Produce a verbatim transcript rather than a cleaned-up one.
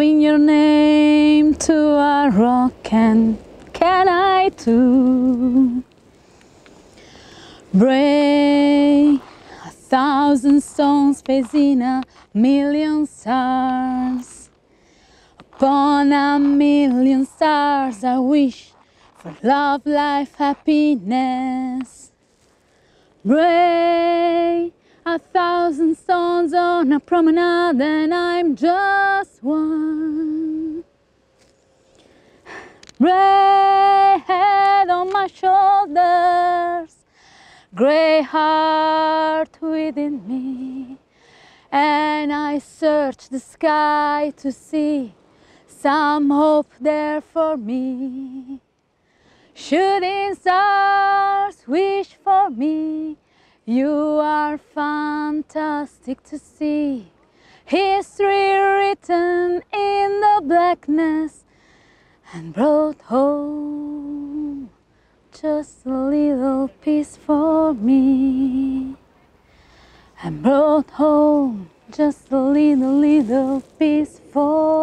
Carving your name to a rock, and can I too break a thousand stones facing a million stars? Upon a million stars I wish for love, life, happiness. Break a thousand stones on a promenade and I'm just one. Gray head on my shoulders, gray heart within me, and I search the sky to see some hope there for me. Shooting stars wish for me, you are fantastic to see. History written in the blackness and brought home just a little piece for me. And brought home just a little, little piece for